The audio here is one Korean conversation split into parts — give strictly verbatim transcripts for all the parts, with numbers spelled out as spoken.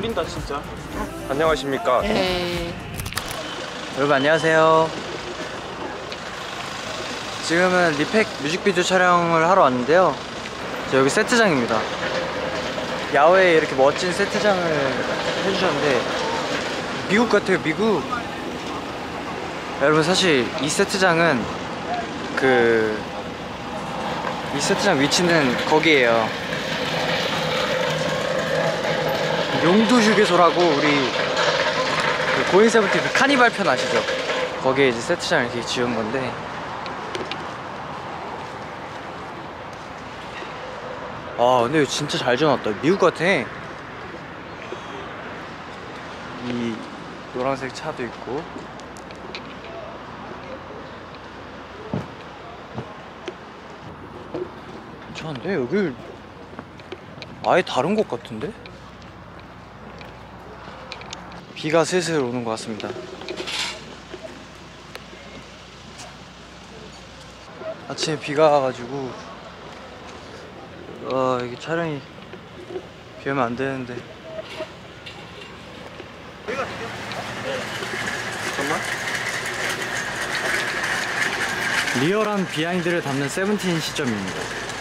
졸린다 진짜. 안녕하십니까. 에이. 여러분 안녕하세요. 지금은 리팩 뮤직비디오 촬영을 하러 왔는데요. 저 여기 세트장입니다. 야외에 이렇게 멋진 세트장을 해주셨는데 미국 같아요. 미국. 여러분 사실 이 세트장은 그 이 세트장 위치는 거기에요. 용두 휴게소라고 우리 그 고인 세븐틴 그 카니발 편 아시죠? 거기에 이제 세트장을 이렇게 지은 건데 아 근데 이거 진짜 잘 지어놨다. 미국 같아. 이 노란색 차도 있고 괜찮은데? 여기 아예 다른 곳 같은데? 비가 슬슬 오는 것 같습니다. 아침에 비가 와가지고 아 이게 촬영이 비 오면 안 되는데. 잠깐만. 리얼한 비하인드를 담는 세븐틴 시점입니다.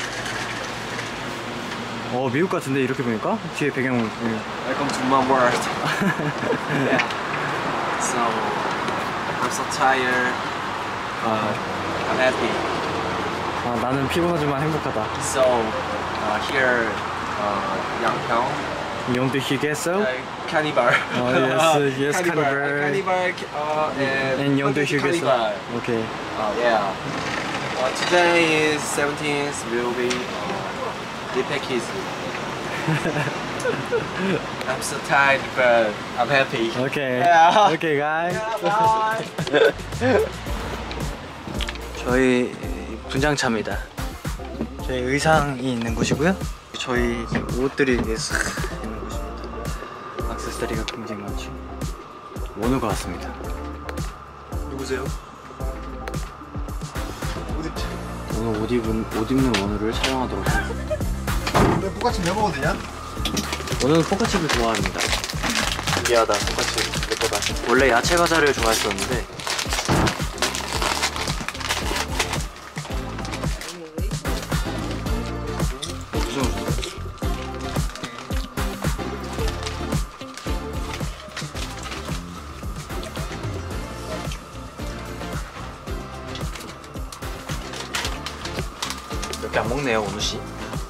어 미국 같은데 이렇게 보니까 뒤에 배경을 보면. Welcome to my world. Yeah. So I'm so tired. Uh, I'm happy. 아 나는 피곤하지만 행복하다. So uh, here, uh, Yangpyeong. 용두 휴게소. Uh, Cannibal. Oh yes, yes, Cannibal. Cannibal. Cannibal. Uh, and And 용두 휴게소. Cannibal. Okay. Uh, yeah. Uh, today is seventeenth. Will be uh, the package. I'm so tired, but I'm happy. Okay. Yeah. Okay, guys. Yeah, bye. 저희 분장차입니다. 저희 의상이 있는 곳이고요. 저희 옷들이 이렇게 싹 있는 곳입니다. 액세서리가 굉장히 많죠. 원우가 왔습니다. 누구세요? 오늘 옷 입은 옷 입는 원우를 촬영하도록 하겠습니다. 왜 포카칩 왜 먹어도 되냐? 원우는 포카칩을 좋아합니다. 미안하다, 똑같이 내 거다. 원래 야채 과자를 좋아했었는데 이렇게 안 먹네요, 원우 씨.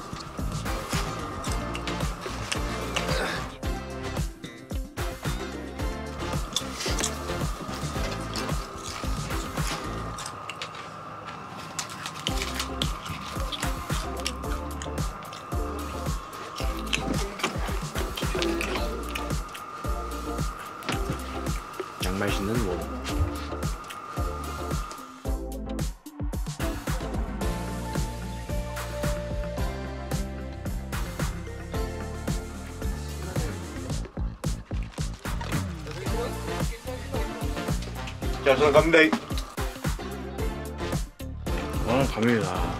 양말 신는 원우. 자, 저는 갑니다. 원우 갑니다.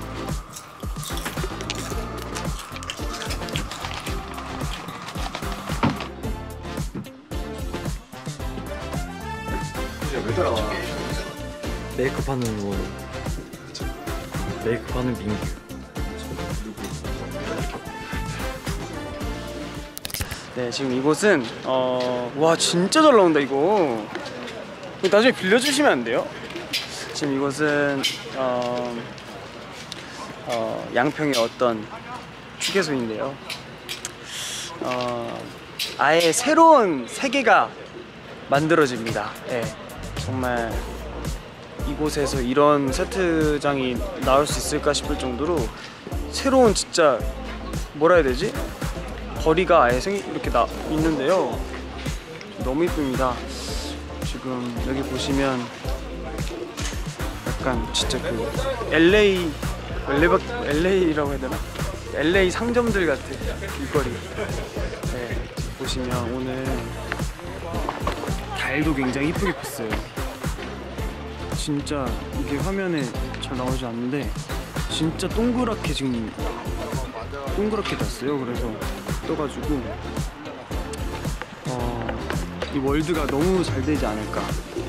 왜 따라와? 메이크업 하는 원우. 메이크업 하는 민규. 네, 지금 이곳은 어... 와 진짜 잘 나온다 이거. 나중에 빌려주시면 안 돼요? 지금 이곳은 어... 어... 양평의 어떤 휴게소인데요. 어... 아예 새로운 세계가 만들어집니다. 네, 정말 이곳에서 이런 세트장이 나올 수 있을까 싶을 정도로 새로운 진짜 뭐라 해야 되지? 거리가 아예 생 이렇게 나 있는데요. 너무 이쁩니다. 지금 여기 보시면 약간 진짜 그 엘에이 엘레바 엘에이라고 해야 되나? 엘에이 상점들 같은 길거리. 네, 보시면 오늘 달도 굉장히 이쁘게 폈어요. 진짜 이게 화면에 잘 나오지 않는데 진짜 동그랗게 지금 동그랗게 났어요. 그래서 떠가지고 어, 이 월드가 너무 잘 되지 않을까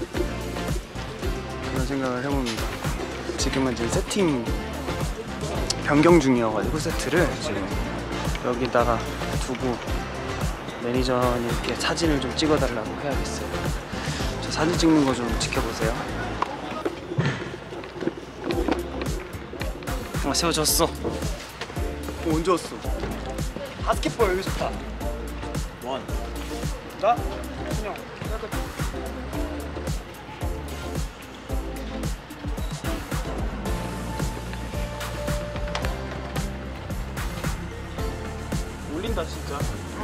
그런 생각을 해봅니다. 지금은 지금 세팅 변경 중이어가지고 세트를 지금 여기다가 두고 매니저님께 사진을 좀 찍어달라고 해야겠어요. 저 사진 찍는 거 좀 지켜보세요. 아, 세워졌어. 어, 언제 왔어? 바스켓볼 여기 좋다. 원. 나? 그냥. 올린다 진짜.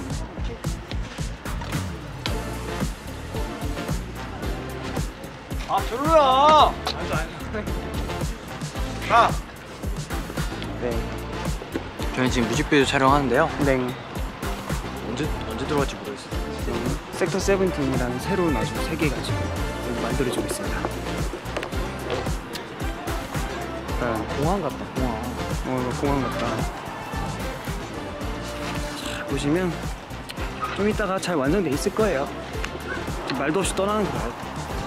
아 별로야. 아니 아니. 가. 네. 저희 지금 뮤직비디오 촬영하는데요. 네. 언제 언제 들어갈지 모르겠어요. 지금 섹터 세븐틴이라는 새로운 아주 세계가 지금 여기 만들어지고 있습니다. 네. 공항 같다. 공항. 어, 이거 공항 같다. 자, 보시면 좀 이따가 잘 완성돼 있을 거예요. 말도 없이 떠나는 거 봐요.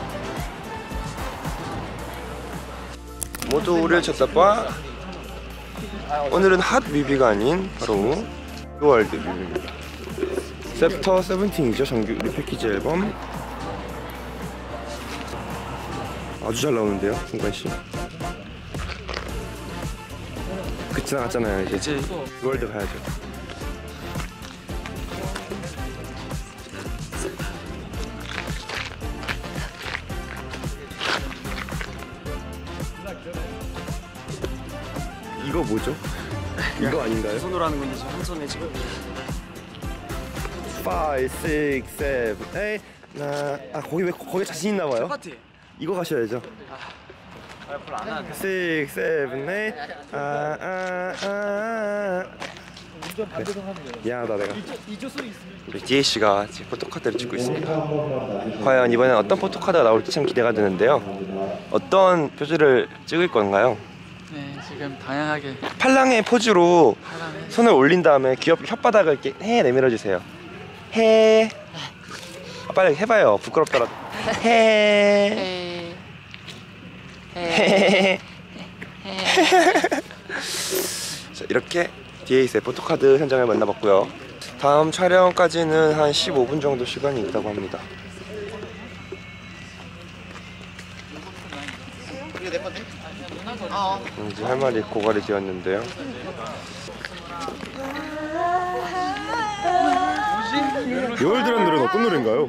모두 우리를 쳐다봐. 오늘은 핫 뮤비가 아닌 바로 월드 뮤비입니다. 셉터 세븐틴이죠. 정규 리패키지 앨범. 아주 잘 나오는데요, 승관 씨. 그 지나갔잖아요 이제. 이제 월드 가야죠. 이거 뭐죠? 이거 아닌가요? 손으로 하는 건데 지금 한 손에 지금. five, six, seven, eight. 나, 아 거기 왜 거기 자신 있나 봐요? 파티. 이거 가셔야죠. 아, 별로 안 하는데. six, seven, eight. 아, 아, 아. 미안하다 내가. 우리 디에이 씨가 지금 포토카드를 찍고 있습니다. 과연 이번엔 어떤 포토카드가 나올지 참 기대가 되는데요. 어떤 표즈를 찍을 건가요? 네, 지금 다양하게 팔랑의 포즈로 사람의 손을 올린 다음에 귀엽게 혓바닥을 이렇게 해 내밀어 주세요. 해. 아, 빨리 해봐요. 부끄럽더라도. 해. 해, 해. 자, 이렇게 디에이스의 포토카드 현장을 만나봤고요. 다음 촬영까지는 한 십오 분 정도 시간이 있다고 합니다. 이제 할 말이 고갈이 되었는데요. 요월드라는 노래는 어떤 노래인가요?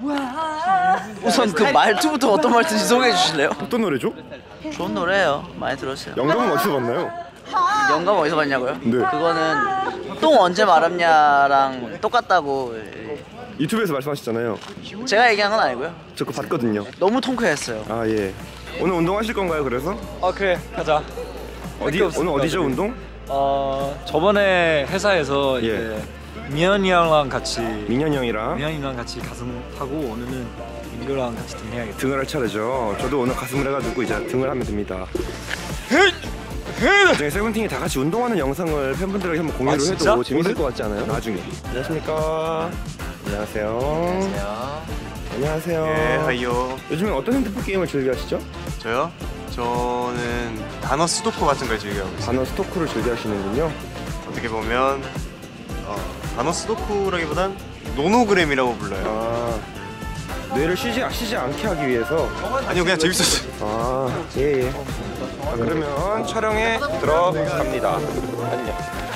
우선 그 말투부터 어떤 말투인지 소개해 주실래요? 어떤 노래죠? 좋은 노래예요. 많이 들었어요. 영감은 어디서 봤나요? 영감 어디서 봤냐고요? 네. 그거는 똥 언제 말았냐랑 똑같다고 유튜브에서 말씀하셨잖아요. 제가 얘기한 건 아니고요. 저 그거 봤거든요. 너무 통쾌했어요. 아 예. 오늘 운동하실 건가요? 그래서 아 그래 가자. 어디 오늘 어디죠 운동? 어 저번에 회사에서 예. 이제 미연이 형랑 같이 민현이 형이랑 미연이랑 같이 가슴 하고 오늘은 민규랑 같이 등해야겠다. 등을 할 차례죠. 저도 오늘 가슴을 해가지고 이제 등을 하면 됩니다. 나중에 세븐틴이 다 같이 운동하는 영상을 팬분들에게 한번 공유를 아, 진짜? 해도 재밌을 것 같지 않아요? 나중에. 안녕하십니까. 안녕하세요. 안녕하세요. 네, 하이요. 요즘엔 어떤 핸드폰 게임을 즐겨 하시죠? 저요? 저는 단어 수도코 같은 걸 즐겨하고 있어요. 단어 스토크를 즐겨 하시는군요. 어떻게 보면 어, 단어 수도코라기보단 노노그램이라고 불러요. 아, 뇌를 쉬지, 쉬지 않게 하기 위해서. 아니요, 그냥 재밌었어요. 아, 예, 예. 아, 그러면 촬영에 들어갑니다. 안녕.